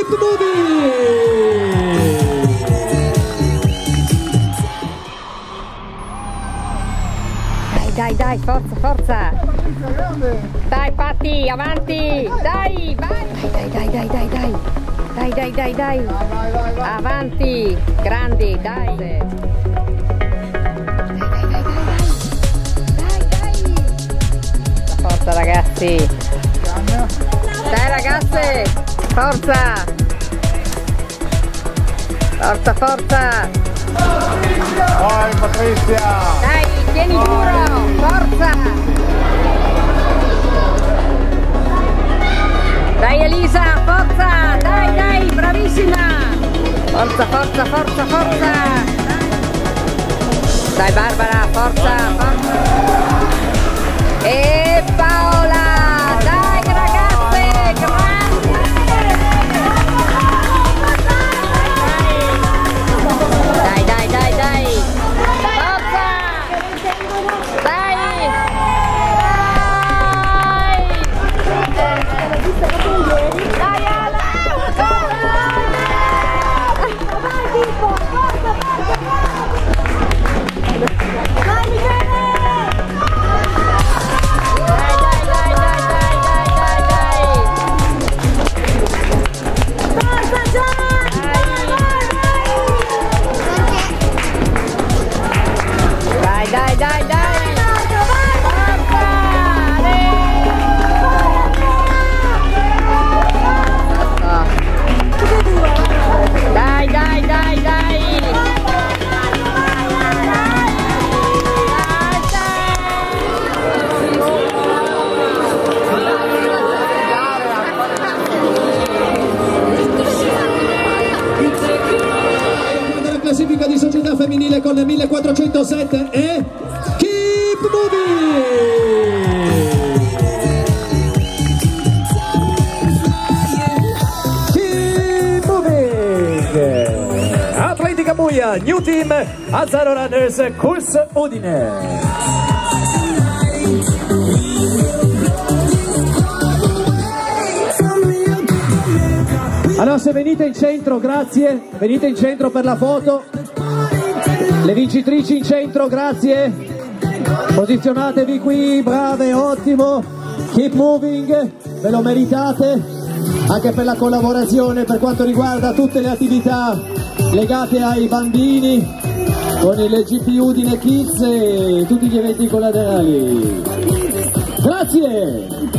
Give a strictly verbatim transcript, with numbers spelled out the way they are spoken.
Keep moving! Dai, dai, forza, forza! Dai, Patti, avanti! Dai, vai! Dai, dai, dai, dai, dai! Dai, dai, dai, dai! Avanti! Grandi, dai! Dai, dai, dai, dai! Forza, ragazzi! Dai, ragazze! Forza! Forza, forza! Vai, Patrizia! Dai, tieni duro! Forza! Dai Elisa, forza! Dai, dai, bravissima! Forza, forza, forza, forza! Dai Barbara, forza, forza! E Paola! Dai ragazze, grandi! Dai, dai, dai, dai! Forza! Dai! Dai Ala! Dai Michele! Dai, dai, dai, dai, dai, dai, dai, dai! Forza Gian! Dai, dai, dai, dai! Dai, dai, dai, dai! La classifica di società femminile con millequattrocentosette e Keep moving! Keep moving! Atletica Buia, New Team, Azzaro Runners, Kurs Udine. Allora se venite in centro, grazie, venite in centro per la foto, le vincitrici in centro, grazie, posizionatevi qui, brave, ottimo, keep moving, ve lo meritate, anche per la collaborazione per quanto riguarda tutte le attività legate ai bambini, con il G P Udine Kids e tutti gli eventi collaterali. Grazie!